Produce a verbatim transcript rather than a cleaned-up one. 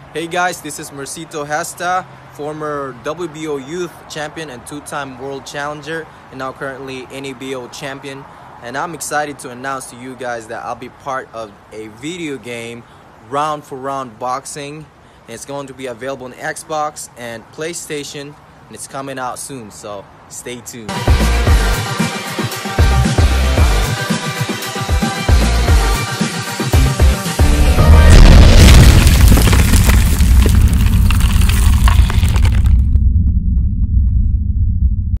Hey guys, this is Mercito Gesta, former W B O Youth Champion and two-time World Challenger, and now currently N A B O Champion. And I'm excited to announce to you guys that I'll be part of a video game, Round for Round Boxing. And it's going to be available on Xbox and PlayStation, and it's coming out soon, so stay tuned.